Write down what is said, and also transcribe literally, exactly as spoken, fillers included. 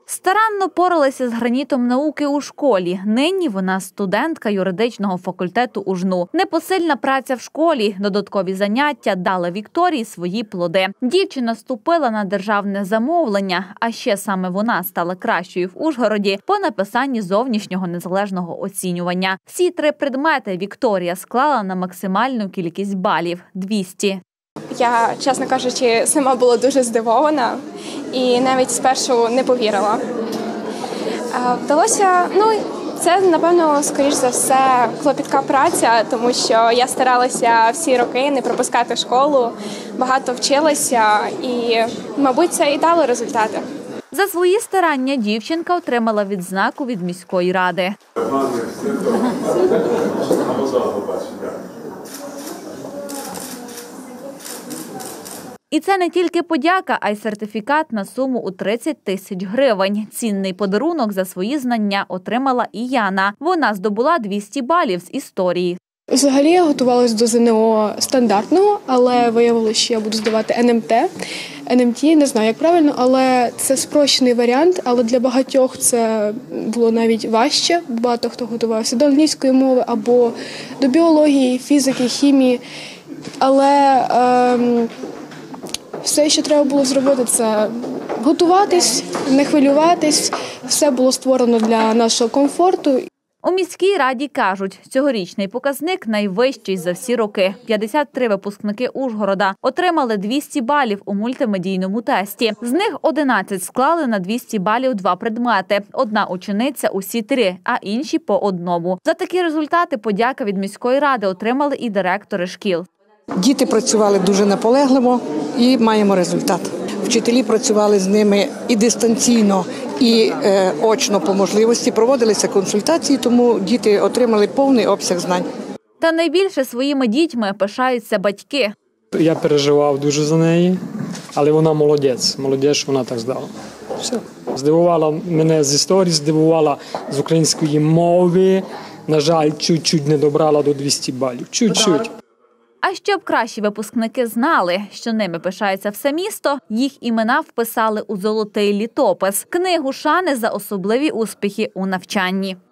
Старанно поралася з гранітом науки у школі. Нині вона студентка юридичного факультету УЖНУ. Непосильна праця в школі, додаткові заняття дали Вікторії свої плоди. Дівчина вступила на державне замовлення, а ще саме вона стала кращою в Ужгороді по написанні зовнішнього незалежного оцінювання. Всі три предмети Вікторія склала на максимальну кількість балів – двісті. Я, чесно кажучи, сама була дуже здивована і навіть спершу не повірила. Вдалося, ну, це, напевно, скоріш за все, клопітка праця, тому що я старалася всі роки не пропускати школу, багато вчилася і, мабуть, це і дало результати. За свої старання дівчинка отримала відзнаку від міської ради. І це не тільки подяка, а й сертифікат на суму у тридцять тисяч гривень. Цінний подарунок за свої знання отримала і Яна. Вона здобула двісті балів з історії. Взагалі я готувалася до ЗНО стандартного, але виявилося, що я буду здавати ен ем те. ен ем те, не знаю, як правильно, але це спрощений варіант, але для багатьох це було навіть важче. Багато хто готувався до англійської мови або до біології, фізики, хімії. Але ем, все, що треба було зробити, це готуватись, не хвилюватись. Все було створено для нашого комфорту. У міській раді кажуть, цьогорічний показник найвищий за всі роки. п'ятдесят три випускники Ужгорода отримали двісті балів у мультимедійному тесті. З них одинадцять склали на двісті балів два предмети. Одна учениця – усі три, а інші – по одному. За такі результати подяка від міської ради отримали і директори шкіл. Діти працювали дуже наполегливо і маємо результат. Вчителі працювали з ними і дистанційно, і е, очно по можливості. Проводилися консультації, тому діти отримали повний обсяг знань. Та найбільше своїми дітьми пишаються батьки. Я переживав дуже за неї, але вона молодець. Молодець, що вона так здала. Все. Здивувала мене з історії, здивувала з української мови. На жаль, чуть-чуть не добрала до двісті балів. Чуть-чуть. А щоб кращі випускники знали, що ними пишається все місто, їх імена вписали у золотий літопис – книгу шани за особливі успіхи у навчанні.